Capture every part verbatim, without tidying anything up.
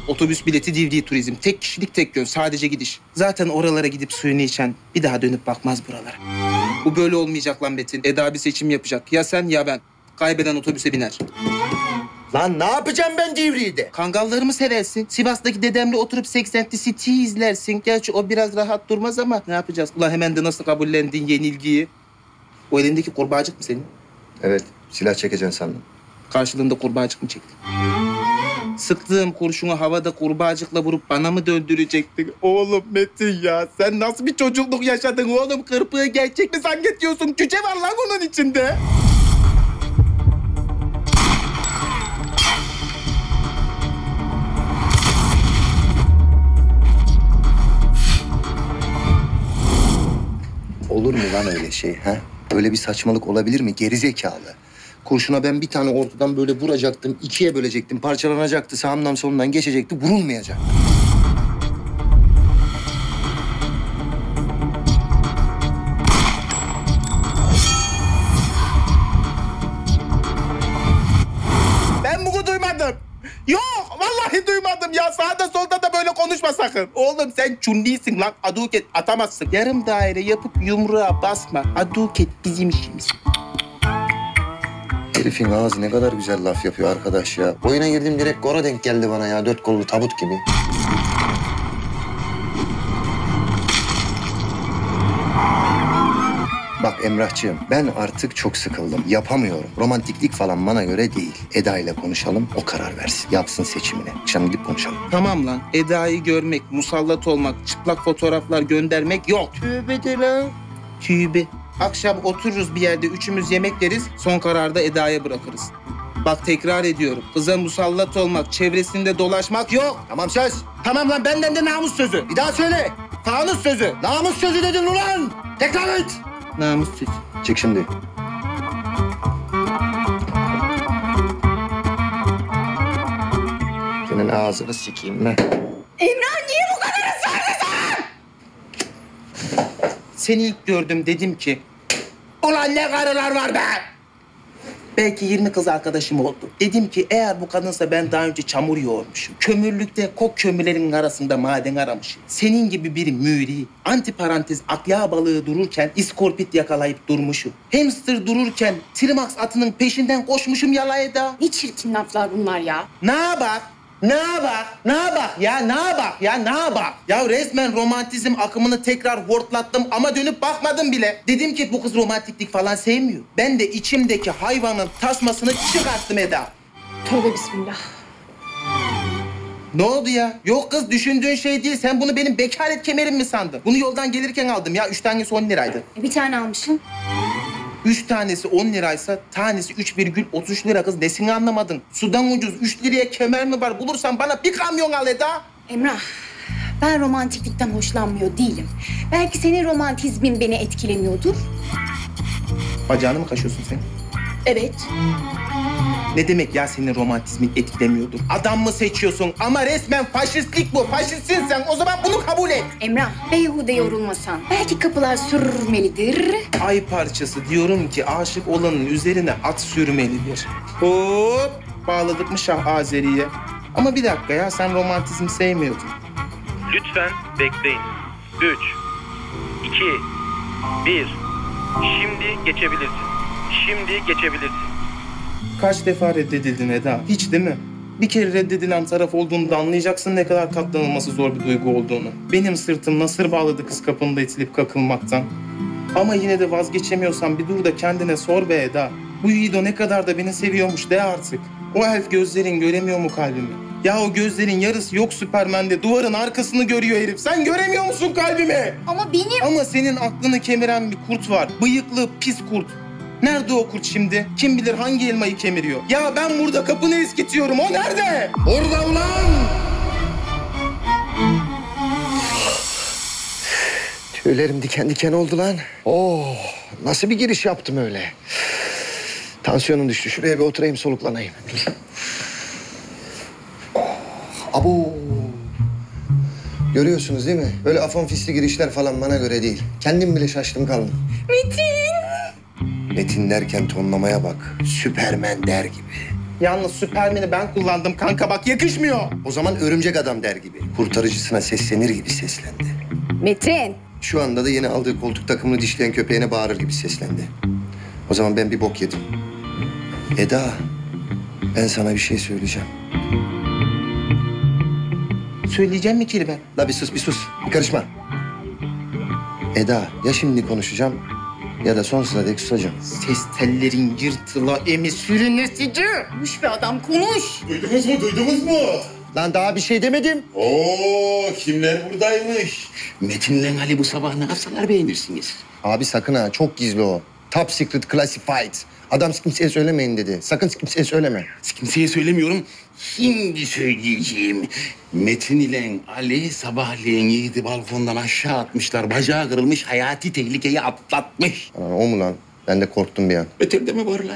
Otobüs bileti, D V D turizm. Tek kişilik tek yön. Sadece gidiş. Zaten oralara gidip suyunu içen bir daha dönüp bakmaz buralara. Bu böyle olmayacak lan Metin. Eda bir seçim yapacak. Ya sen ya ben. Kaybeden otobüse biner. Lan ne yapacağım ben Divriği'de? Kangalları mı seversin? Sivas'taki dedemle oturup Sex and the City'yi izlersin. Gerçi o biraz rahat durmaz ama ne yapacağız? Ulan hemen de nasıl kabullendin yenilgiyi? O elindeki kurbağacık mı senin? Evet, silah çekeceksin sandım. Karşılığında kurbağacık mı çektin? Sıktığım kurşunu havada kurbağacıkla vurup bana mı döndürecektin? Oğlum Metin ya, sen nasıl bir çocukluk yaşadın oğlum? Kırpığı gerçek mi zannediyorsun? Cüce var lan onun içinde. Olur mu lan öyle şey ha? Öyle bir saçmalık olabilir mi? Gerizekalı. Kurşuna ben bir tane ortadan böyle vuracaktım, ikiye bölecektim, parçalanacaktı, sağımdan solundan geçecekti, vurulmayacak. Ben bunu duymadım. Yok, vallahi duymadım ya. Sağda solda da böyle konuşma sakın. Oğlum sen çunlisin lan. Aduket atamazsın. Yarım daire yapıp yumruğa basma. Aduket bizim işimiz. Herifin ağzı ne kadar güzel laf yapıyor arkadaş ya. Oyuna girdim direkt gora denk geldi bana ya. Dört kollu tabut gibi. Bak Emrahcığım, ben artık çok sıkıldım. Yapamıyorum. Romantiklik falan bana göre değil. Eda ile konuşalım, o karar versin. Yapsın seçimini. Akşam gidip konuşalım. Tamam lan. Eda'yı görmek, musallat olmak, çıplak fotoğraflar göndermek yok. Tövbe de lan. Tübe. Akşam otururuz bir yerde, üçümüz yemek yeriz. Son kararda Eda'ya bırakırız. Bak tekrar ediyorum. Kıza musallat olmak, çevresinde dolaşmak yok. Tamam söz. Tamam lan, benden de namus sözü. Bir daha söyle. Fanus sözü. Namus sözü dedin ulan. Tekrar et. Namus sözü. Çık şimdi. Senin ağzını sikeyim ben. Emrah niye bu kadar ısrarlısın? Seni ilk gördüm dedim ki... Ulan ne karılar var be! Belki yirmi kız arkadaşım oldu. Dedim ki eğer bu kadınsa ben daha önce çamur yoğurmuşum. Kömürlükte kok kömürlerinin arasında maden aramışım. Senin gibi bir müri, antiparantez akya balığı dururken iskorpit yakalayıp durmuşum. Hamster dururken Trimax atının peşinden koşmuşum yala Eda. Ne çirkin laflar bunlar ya. Ne bak? Ne bak? Ne bak ya? Ne bak ya? Ne bak? Ya resmen romantizm akımını tekrar hortlattım ama dönüp bakmadım bile. Dedim ki bu kız romantiklik falan sevmiyor. Ben de içimdeki hayvanın tasmasını çıkarttım Eda. Tövbe bismillah. Ne oldu ya? Yok kız düşündüğün şey değil. Sen bunu benim bekaret kemerim mi sandın? Bunu yoldan gelirken aldım ya. Üç tanesi on liraydı. E, bir tane almışsın. Üç tanesi on liraysa tanesi üç virgül otuz üç lira kız. Nesini anlamadın? Sudan ucuz üç liraya kemer mi var? Bulursan bana bir kamyon al Eda. Emrah, ben romantiklikten hoşlanmıyor değilim. Belki senin romantizmin beni etkilemiyordur. Bacağını mı kaşıyorsun sen? Evet. Ne demek ya senin romantizmin etkilemiyordur? Adam mı seçiyorsun? Ama resmen faşistlik bu. Faşistsin sen. O zaman bunu kabul et. Emrah, beyhude yorulmasan. Belki kapılar sürmelidir. Ay parçası diyorum ki aşık olanın üzerine at sürmelidir. Hop! Bağladık mı Şah Azeri'ye? Ama bir dakika ya sen romantizmi sevmiyordun. Lütfen bekleyin. Üç, iki, bir. Şimdi geçebilirsin. Şimdi geçebilirsin. Kaç defa reddedildin Eda? Hiç değil mi? Bir kere reddedilen taraf olduğunda anlayacaksın ne kadar katlanılması zor bir duygu olduğunu. Benim sırtım nasır bağladı kız kapında itilip kakılmaktan. Ama yine de vazgeçemiyorsan bir dur da kendine sor be Eda. Bu Yiğido ne kadar da beni seviyormuş de artık. O elf gözlerin göremiyor mu kalbimi? Ya o gözlerin yarısı yok Süpermen'de. Duvarın arkasını görüyor herif. Sen göremiyor musun kalbimi? Ama benim... Ama senin aklını kemiren bir kurt var. Bıyıklı pis kurt. Nerede o kurt şimdi? Kim bilir hangi elmayı kemiriyor? Ya ben burada kapını eskitiyorum. O nerede? Orada ulan! Tüylerim diken diken oldu lan. Oh, nasıl bir giriş yaptım öyle. Tansiyonum düştü. Şuraya bir oturayım soluklanayım. Oh, abo. Görüyorsunuz değil mi? Böyle afon fisli girişler falan bana göre değil. Kendim bile şaştım kaldım. Metin! Metin derken tonlamaya bak. Süpermen der gibi. Yalnız Süpermen'i ben kullandım kanka, bak yakışmıyor. O zaman örümcek adam der gibi, kurtarıcısına seslenir gibi seslendi. Metin. Şu anda da yeni aldığı koltuk takımını dişleyen köpeğine bağırır gibi seslendi. O zaman ben bir bok yedim. Eda, ben sana bir şey söyleyeceğim. Söyleyeceğim mi Kirve? La bir sus, bir sus. Bir karışma. Eda, ya şimdi konuşacağım ya da sonsuza dek susacağım. Ses tellerin yırtıla emi sürünesici. Konuş be adam, konuş. Duydunuz mu, duydunuz mu? Lan daha bir şey demedim. Oo, kimler buradaymış? Metin'le Ali bu sabah ne yapsalar beğenirsiniz. Abi sakın ha, çok gizli o. Top secret classified. Adam kimseye söylemeyin dedi. Sakın kimseye söyleme. Kimseye söylemiyorum. Şimdi söyleyeceğim. Metin ile Ali sabahleyin Yiğit'i balkondan aşağı atmışlar. Bacağı kırılmış, hayati tehlikeyi atlatmış. Aa, o mu lan? Ben de korktum bir an. Ötede mi var lan?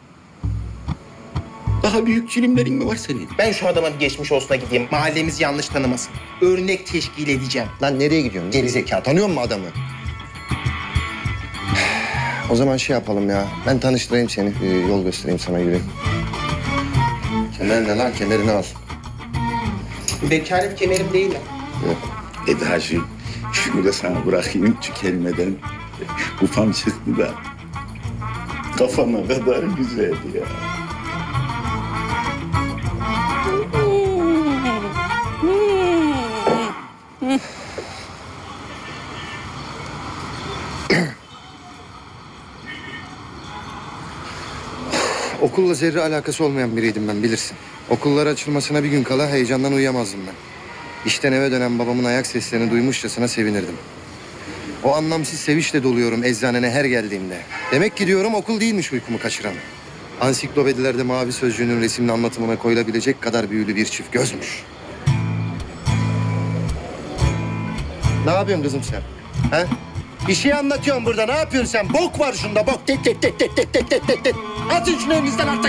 Daha büyük çilimlerin mi var senin? Ben şu adama bir geçmiş olsuna gideyim. Mahallemiz yanlış tanımasın. Örnek teşkil edeceğim. Lan nereye gidiyorsun? Geri zeka. Tanıyor musun adamı? O zaman şey yapalım ya. Ben tanıştırayım seni. Ee, yol göstereyim sana, yürü. Kemerini lan, kemerini al. Bekaret kemerim değil ya. Eda'cığım, şunu da sana bırakayım tükenmeden. Ufam çıktı da kafama kadar güzel ya. Okulla zerre alakası olmayan biriydim ben, bilirsin. Okullar açılmasına bir gün kala heyecandan uyuyamazdım ben. İşten eve dönen babamın ayak seslerini duymuşçasına sevinirdim. O anlamsız sevinçle doluyorum eczanene her geldiğimde. Demek ki diyorum okul değilmiş uykumu kaçıran. Ansiklopedilerde mavi sözcüğünün resimli anlatımına koyulabilecek kadar büyülü bir çift gözmüş. Ne yapıyorsun kızım sen? Ha? Bir şey anlatıyorum burada. Ne yapıyorsun sen? Bok var şunda, bok. Tet tet tet tet tet tet tet tet tet. Atın şunu elinizden artık.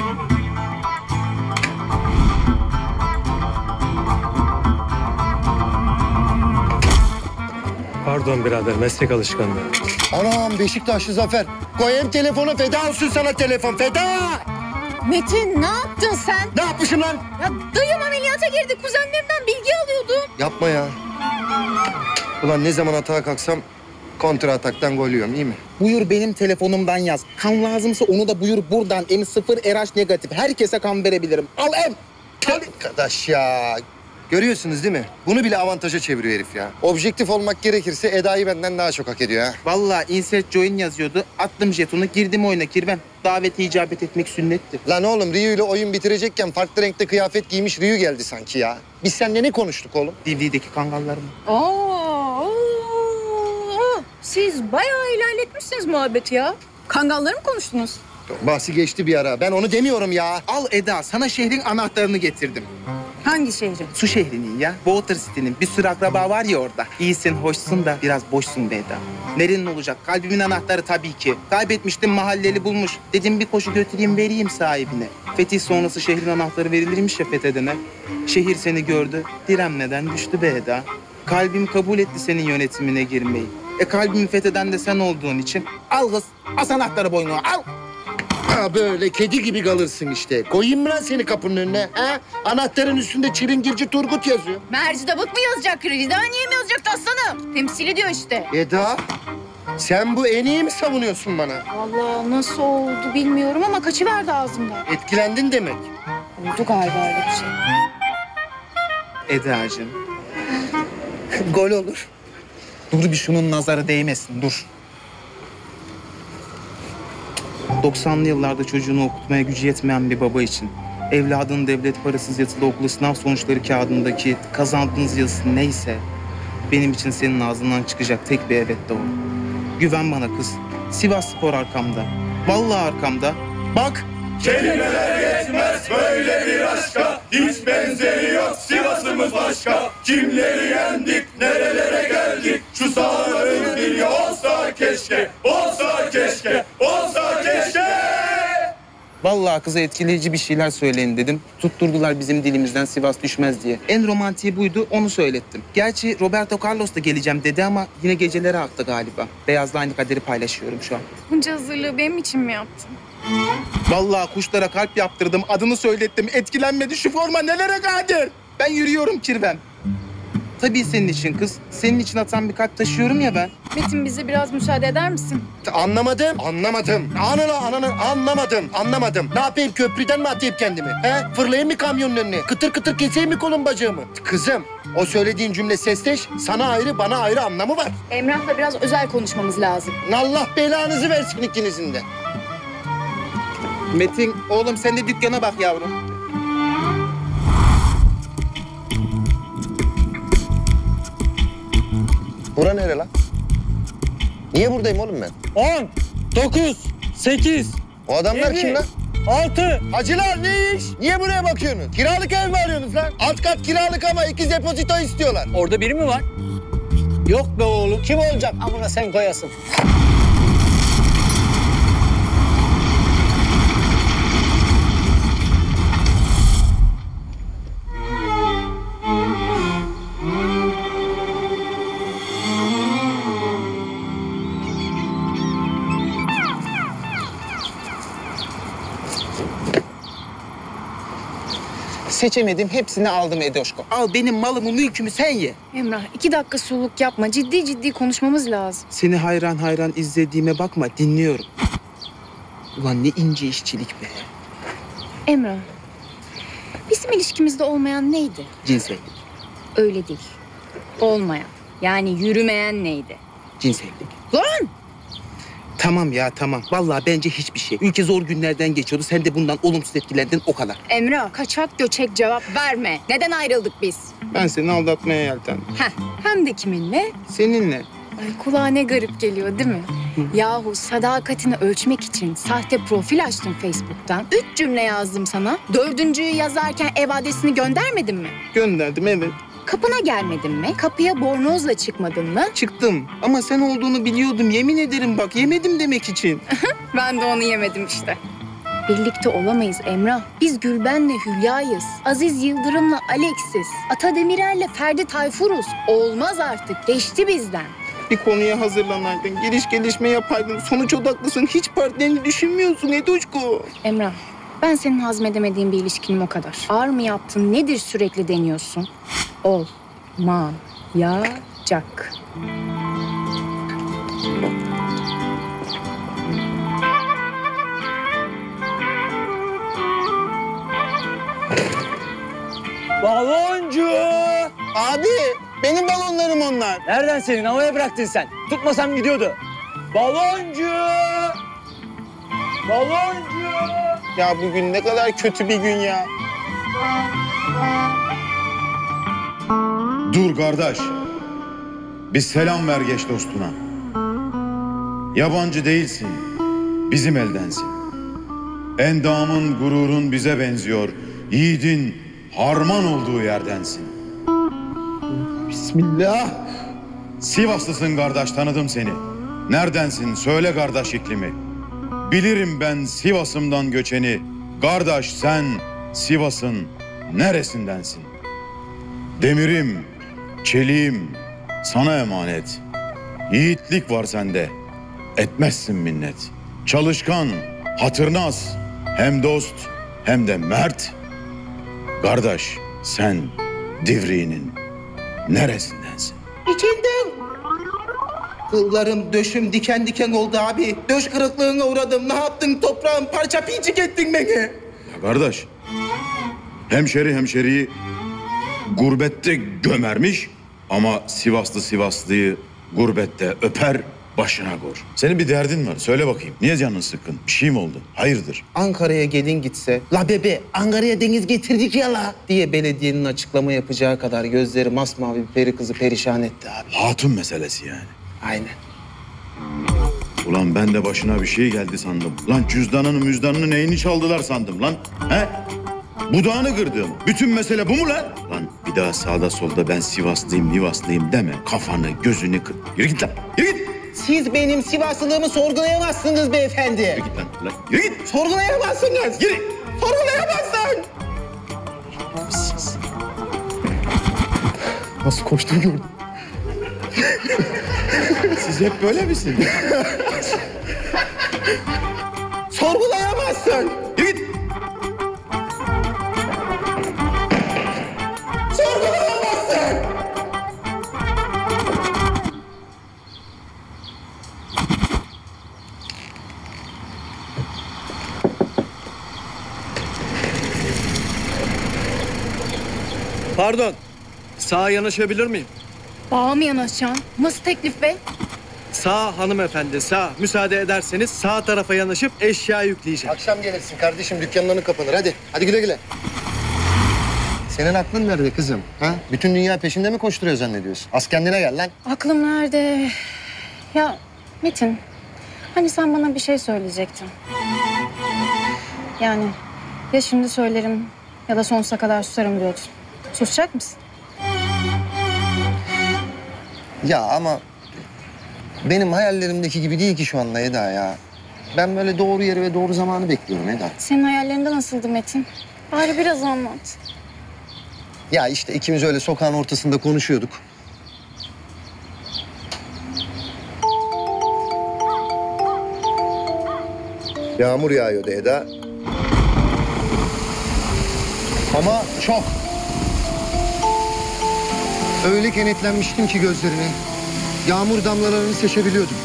Pardon birader, meslek alışkanlığı. Anam Beşiktaşlı Zafer. Koyayım telefonu, feda olsun sana telefon. Feda! Metin, ne yaptın sen? Ne yapmışım lan? Ya dayım ameliyata girdi. Kuzenlerimden bilgi alıyordu. Yapma ya. Ulan ne zaman atağa kalksam kontra ataktan gol yiyorum, iyi mi? Buyur benim telefonumdan yaz. Kan lazımsa onu da buyur buradan. M sıfır R H negatif. Herkese kan verebilirim. Al M. Arkadaş ya. Görüyorsunuz değil mi? Bunu bile avantaja çeviriyor herif ya. Objektif olmak gerekirse Eda'yı benden daha çok hak ediyor ha. Vallahi insert join yazıyordu. Attım jetonu, girdim oyuna Kirvem. Davete icabet etmek sünnettir. Lan oğlum Ryu ile oyun bitirecekken farklı renkte kıyafet giymiş Ryu geldi sanki ya. Biz seninle ne konuştuk oğlum? D V D'deki kangallar mı? Oo, oo, siz bayağı ilerletmişsiniz muhabbeti ya. Kangalları mı konuştunuz? Bahsi geçti bir ara. Ben onu demiyorum ya. Al Eda, sana şehrin anahtarını getirdim. Hangi şehri? Su şehrinin ya. Water City'nin. Bir sürü akraba var ya orada. İyisin, hoşsun da biraz boşsun be Eda. Nerenin olacak? Kalbimin anahtarı tabii ki. Kaybetmiştim, mahalleli bulmuş. Dedim bir koşu götüreyim, vereyim sahibine. Fetih sonrası şehrin anahtarı verilirmiş ya fethedene. Şehir seni gördü, direnmeden düştü be Eda. Kalbim kabul etti senin yönetimine girmeyi. E kalbimi fetheden de sen olduğun için. Al kız, as anahtarı boynuna, al. Ha böyle kedi gibi kalırsın işte. Koyayım mı lan seni kapının önüne? Ha? Anahtarın üstünde Çilingirci Turgut yazıyor. Mercidabık mı yazacak? Ridaniye mi yazacaktı aslanım? Temsil ediyor işte. Eda, sen bu en iyi mi savunuyorsun bana? Vallahi nasıl oldu bilmiyorum ama kaçıverdi ağzımdan. Etkilendin demek. Oldu galiba öyle bir şey. Eda'cığım. Gol olur. Dur bir şunun nazarı değmesin, dur. doksanlı yıllarda çocuğunu okutmaya gücü yetmeyen bir baba için evladının devlet parasız yatılı okulu sınav sonuçları kağıdındaki kazandığınız yazısı neyse benim için senin ağzından çıkacak tek bir evet de o. Güven bana kız. Sivas Spor arkamda. Vallahi arkamda. Bak. Kelimeler yetmez böyle bir aşka. Hiç benzeri yok, Sivas'ımız başka. Kimleri yendik, nerelere geldik. Şu sahaların dili olsa keşke, olsa keşke, olsa keşke. Vallahi kıza etkileyici bir şeyler söyleyin dedim. Tutturdular bizim dilimizden Sivas düşmez diye. En romantiği buydu, onu söylettim. Gerçi Roberto Carlos da geleceğim dedi ama yine gecelere aktı galiba. Beyazla aynı kaderi paylaşıyorum şu an. Bunca hazırlığı benim için mi yaptın? Vallahi kuşlara kalp yaptırdım, adını söylettim, etkilenmedi. Şu forma nelere kadir? Ben yürüyorum kirvem. Tabii senin için kız. Senin için atan bir kalp taşıyorum ya ben. Metin bize biraz müsaade eder misin? Anlamadım. Anlamadım. Ananı ananı anlamadım. Anlamadım. Ne yapayım, köprüden mi atayım kendimi? He? Fırlayayım mı kamyonun önüne? Kıtır kıtır keseyim mi kolum bacağımı? Kızım, o söylediğin cümle sesteş. Sana ayrı, bana ayrı anlamı var. Emrah'la biraz özel konuşmamız lazım. Allah belanızı versin ikinizin de. Metin, oğlum sen de dükkana bak yavrum. Bura nere lan? Niye buradayım oğlum ben? On, dokuz, sekiz, O adamlar yedi, kim lan? altı. Hacılar ne iş? Niye buraya bakıyorsunuz? Kiralık ev mi arıyorsunuz lan? Alt kat kiralık ama iki depozito istiyorlar. Orada biri mi var? Yok be oğlum. Kim olacak? Amına sen koyasın. Seçemedim, hepsini aldım Edoşko. Al benim malımı, mülkümü sen ye. Emrah iki dakika suluk yapma. Ciddi ciddi konuşmamız lazım. Seni hayran hayran izlediğime bakma, dinliyorum. Ulan ne ince işçilik be. Emrah, bizim ilişkimizde olmayan neydi? Cinsellik, Öyle değil. Olmayan. Yani yürümeyen neydi? cinsellik. Lan! Tamam ya tamam. Vallahi bence hiçbir şey. Ülke zor günlerden geçiyordu. Sen de bundan olumsuz etkilendin, o kadar. Emrah, kaçak göçek cevap verme. Neden ayrıldık biz? Ben seni aldatmaya yeltendim. Heh, hem de kiminle? Seninle. Ay kulağa ne garip geliyor değil mi? Yahu sadakatini ölçmek için sahte profil açtım Facebook'tan. Üç cümle yazdım sana. Dördüncüyü yazarken ev adresini göndermedin mi? Gönderdim, evet. Kapına gelmedin mi? Kapıya bornozla çıkmadın mı? Çıktım ama sen olduğunu biliyordum. Yemin ederim bak, yemedim demek için. Ben de onu yemedim işte. Birlikte olamayız Emrah. Biz Gülben'le Hülya'yız. Aziz Yıldırım'la Alex'iz. Ata Demirer'le Ferdi Tayfur'uz. Olmaz artık. Geçti bizden. Bir konuya hazırlanaydın, geliş gelişme yapaydın. Sonuç odaklısın, hiç partnerini düşünmüyorsun Edoşko. Emrah, ben senin hazmedemediğin bir ilişkinim o kadar. Ağır mı yaptın, nedir sürekli deniyorsun? Ol, ma, ya, cak. Baloncu! Abi, benim balonlarım onlar. Nereden senin? Havaya bıraktın sen. Tutmasam gidiyordu. Baloncu! Baloncu! Ya bugün ne kadar kötü bir gün ya. Dur kardeş. Bir selam ver geç dostuna. Yabancı değilsin. Bizim eldensin. Endamın, gururun bize benziyor. Yiğidin harman olduğu yerdensin. Bismillah. Sivaslısın kardeş, tanıdım seni. Neredensin? Söyle kardeş iklimi. Bilirim ben Sivas'ımdan göçeni. Kardeş sen Sivas'ın neresindensin? Demirim, çeliğim sana emanet. Yiğitlik var sende. Etmezsin minnet. Çalışkan, hatırnaz. Hem dost hem de mert. Kardeş sen Divriğinin neresindensin? İçinden. Kıllarım, döşüm diken diken oldu abi. Döş kırıklığına uğradım. Ne yaptın toprağım? Parça pinçik ettin beni. Ya kardeş, hemşeri hemşeriyi gurbette gömermiş ama Sivaslı Sivaslıyı gurbette öper, başına kor. Senin bir derdin var, söyle bakayım. Niye canın sıkkın? Bir şey mi oldu? Hayırdır? Ankara'ya gelin gitse, la bebe Ankara'ya deniz getirdik ya la diye belediyenin açıklama yapacağı kadar gözleri masmavi bir peri kızı perişan etti abi. Hatun meselesi yani. Aynen. Ulan ben de başına bir şey geldi sandım. Lan cüzdanını müzdanını neyini çaldılar sandım lan. He? Budağını kırdım. Bütün mesele bu mu lan? Lan bir daha sağda solda ben Sivaslıyım, Mivaslıyım deme. Kafanı, gözünü kır. Yürü git lan. Yürü git. Siz benim Sivaslılığımı sorgulayamazsınız beyefendi. Yürü git lan. lan. Yürü git. Sorgulayamazsınız. Yürü. Sorgulayamazsın. Nasıl koştum gördün? Siz hep böyle misiniz? Sorgulayamazsın. Sorgulamazsın. Git. Sorgulamazsın. Pardon. Sağa yanaşabilir miyim? Bağa mı yanaşacaksın? Nasıl teklif be? Sağ hanımefendi, sağ. Müsaade ederseniz sağ tarafa yanaşıp eşya yükleyeceğim. Akşam gelirsin kardeşim, dükkanın önü kapanır. Hadi, hadi güle güle. Senin aklın nerede kızım? Ha? Bütün dünya peşinde mi koşturuyor zannediyorsun? Az kendine gel lan. Aklım nerede? Ya Metin, hani sen bana bir şey söyleyecektin. Yani ya şimdi söylerim ya da sonsuza kadar susarım diyordun. Susacak mısın? Ya ama benim hayallerimdeki gibi değil ki şu anda Eda ya. Ben böyle doğru yeri ve doğru zamanı bekliyorum Eda. Senin hayallerinde nasıldı Metin? Bari biraz anlat. Ya işte ikimiz öyle sokağın ortasında konuşuyorduk. Yağmur yağıyordu Eda. Ama çok. Öyle kenetlenmiştim ki gözlerine. Yağmur damlalarını seçebiliyordum.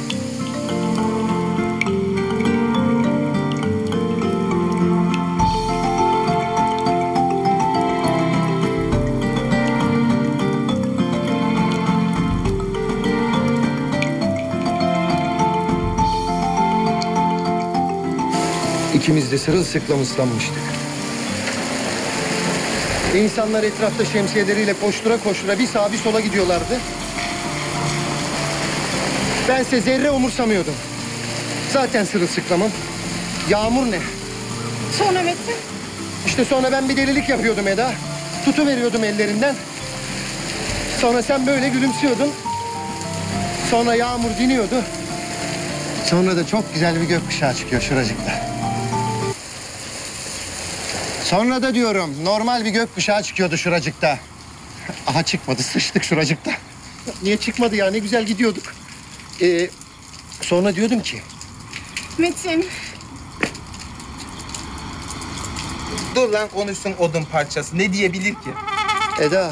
İkimiz de sırılsıklam ıslanmıştık. İnsanlar etrafta şemsiyeleriyle koştura koştura bir sağa bir sola gidiyorlardı. Bense zerre umursamıyordum. Zaten sırılsıklamım. Yağmur ne? Sonra Metin? İşte sonra ben bir delilik yapıyordum Eda. Tutuveriyordum ellerinden. Sonra sen böyle gülümsüyordun. Sonra yağmur diniyordu. Sonra da çok güzel bir gökkuşağı çıkıyor şuracıkta. Sonra da diyorum normal bir gökkuşağı çıkıyordu şuracıkta. Aha çıkmadı, sıçtık şuracıkta. Niye çıkmadı ya, ne güzel gidiyorduk. Ee, sonra diyordum ki... Metin. Dur lan konuşsun odun parçası. Ne diyebilir ki? Eda,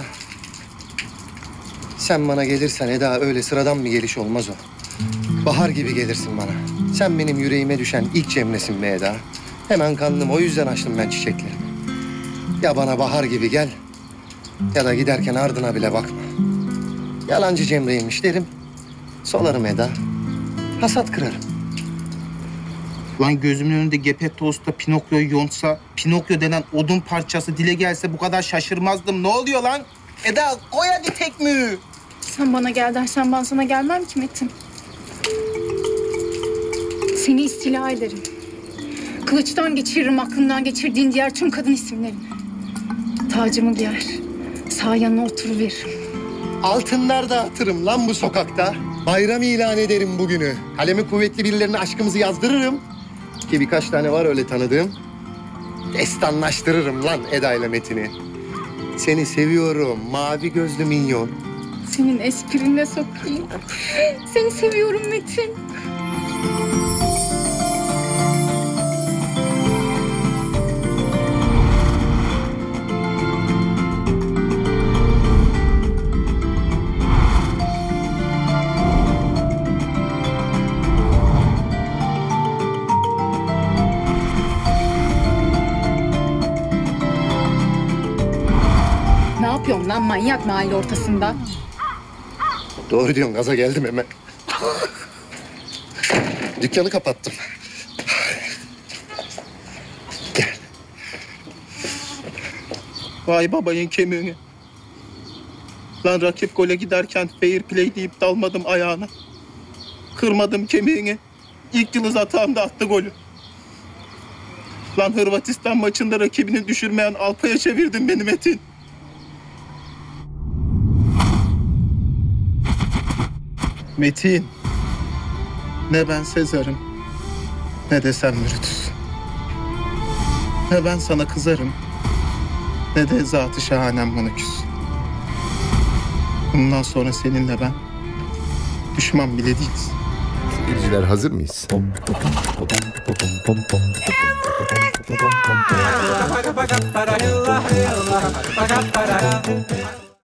sen bana gelirsen Eda öyle sıradan bir geliş olmaz o. Bahar gibi gelirsin bana. Sen benim yüreğime düşen ilk cemresin be Eda. Hemen kandım, o yüzden açtım ben çiçeklerimi. Ya bana bahar gibi gel ya da giderken ardına bile bakma. Yalancı Cemre'ymiş derim, solarım Eda. Hasat kırarım. Lan gözümün önünde Geppetto Usta Pinokyo'yu yontsa, Pinokyo denen odun parçası dile gelse bu kadar şaşırmazdım. Ne oluyor lan? Eda koy hadi tekmeyi. Sen bana gel dersen ben sana gelmem ki Metin. Seni istila ederim. Kılıçtan geçiririm aklından geçirdiğin diğer tüm kadın isimlerini. Tacımı giyer, sağ yanına oturuveririm. Altınlar dağıtırım lan bu sokakta. Bayram ilan ederim bugünü. Kalemi kuvvetli birilerine aşkımızı yazdırırım. Ki birkaç tane var öyle tanıdığım. Destanlaştırırım lan Eda ile Metin'i. Seni seviyorum mavi gözlü minyon. Senin esprinle sokayım. Seni seviyorum Metin. Ne yapıyorsun lan manyak mahalle ortasında? Doğru diyorsun, gaza geldim hemen. Dükkanı kapattım. Gel. Vay babayın kemiğini. Lan rakip gole giderken fair play deyip dalmadım ayağına. Kırmadım kemiğini. İlk yıldız atağımda attı golü. Lan Hırvatistan maçında rakibini düşürmeyen Alpa'ya çevirdin beni Metin. Metin. Ne ben Sezar'ım, ne de sen Brutus. Ne ben sana kızarım, ne de Zat-ı Şahanem bana küs. Bundan sonra seninle ben düşman bile değiliz. seyirciler, hazır mıyız?